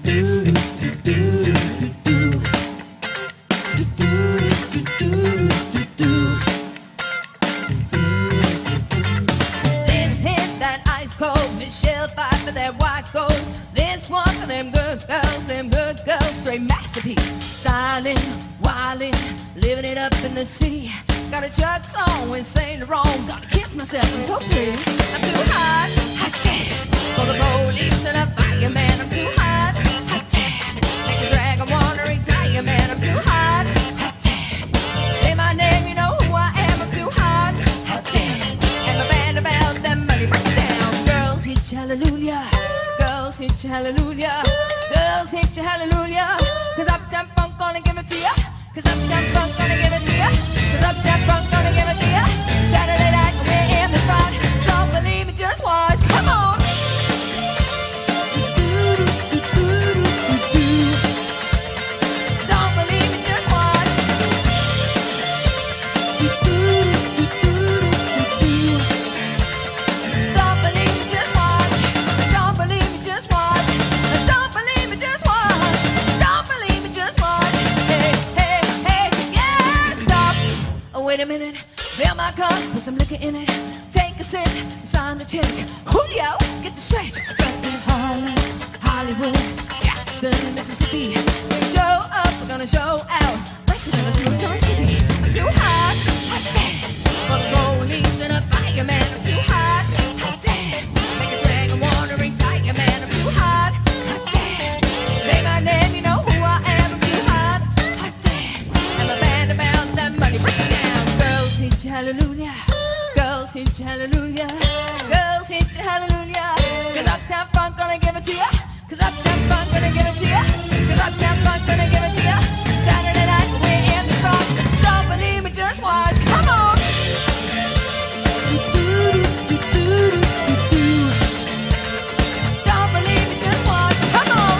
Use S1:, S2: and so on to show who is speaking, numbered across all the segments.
S1: This hit that ice cold, Michelle fight for that white gold. This one for them good girls, straight masterpiece. Styling, wildin', living it up in the city. Got a Chuck's on with Saint Laurent. Gotta kiss myself, I'm so pretty. I'm too hot, hot damn, for the police and a fireman. I'm too hot, hot damn, make a dragon wanna retire, man. I'm too hot, hot damn, say my name, you know who I am. I'm too hot, hot damn, and my band about that money, break it down. Girls hit you hallelujah, girls hit you hallelujah, girls hit you hallelujah, 'cause Uptown Funk gonna give it to ya, 'cause Uptown Funk gonna give it to ya, 'cause Uptown Funk gonna give it to ya. Saturday night we're in the spot, don't believe me, just watch, come on. Don't believe me, just watch. Don't believe me, just watch. Don't believe me, just watch. Don't believe me, just watch. Don't believe me, just watch. Hey, hey, hey, yeah, stop. Oh, wait a minute. Fill my cup, put some liquor in it. Take a sip, sign the check. Julio, get the stretch. Stretch in Harlem, Hollywood, Jackson, Mississippi. We show up, we're gonna show out. Fresher than a smooth door skippy. I'm too hot, hot damn, for the police and a fireman. I'm too hot, hot damn, make a dragon wanna retire, man. I'm too hot, hot damn, say my name, you know who I am. I'm too hot, hot damn, and my band about that money, break it down. Girls hit you hallelujah, girls hit you hallelujah, girls hit you hallelujah, 'cause Uptown Funk gonna give it to ya, 'cause Uptown Funk gonna give it to ya, 'cause Uptown Funk gonna give it to ya. Saturday night we're in the spot, don't believe me, just watch, come on. Don't believe me, just watch, come on.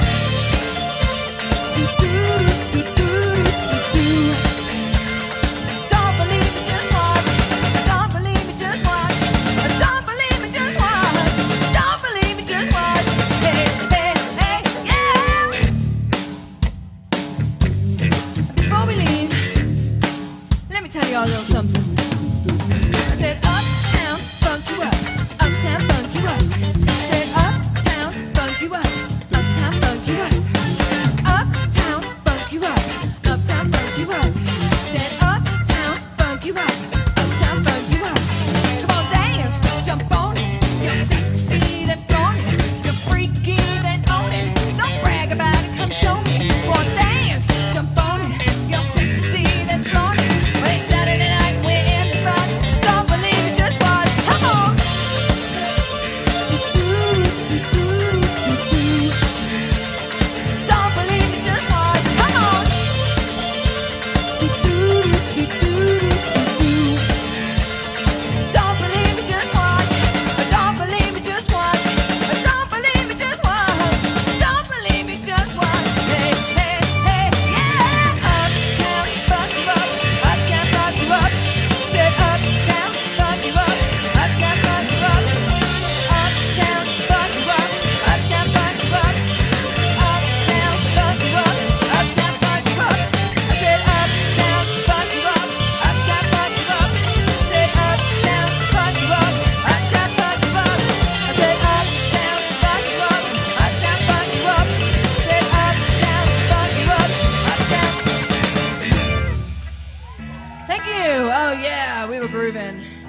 S1: Don't believe me, just watch. Don't believe me, just watch. Don't believe me, just watch. Don't believe me, just watch. Hey, hey, hey, yeah. Before we leave, let me tell you all a little something. I said uptown, funk you up. Uptown, funk you up. I said uptown, funk you up. Uptown, funk you up. Uptown, funk you up. Uptown, funk you up. Said uptown, funk you up. Uptown, funk you up. Come on, dance, jump on it. You're sexy, then flaunt it. You're freaky, then own it. Don't brag about it, come show me. Come on, dance, jump on it. You're sexy, then flaunt it. Well, it's Saturday night, we're in the spot. Don't believe it, just watch. Come on. Don't believe it, just watch. Come on. Don't believe me, just watch. Don't believe me, just watch. Don't believe me, just watch. Don't believe me, just watch. Hey, hey, hey, yeah. Uptown, fuck you up. Uptown, fuck you up. Said uptown, fuck you up. Uptown, fuck you up. Uptown, fuck you up. Uptown, fuck you up. Uptown, fuck you up. Uptown, fuck you up. I said uptown, fuck you up. Uptown, fuck you up. Said uptown, fuck you up. Uptown, fuck you up. I said uptown, fuck you up. Uptown, fuck you up. Said uptown, fuck you up. Uptown. Thank you. Oh yeah, we were grooving.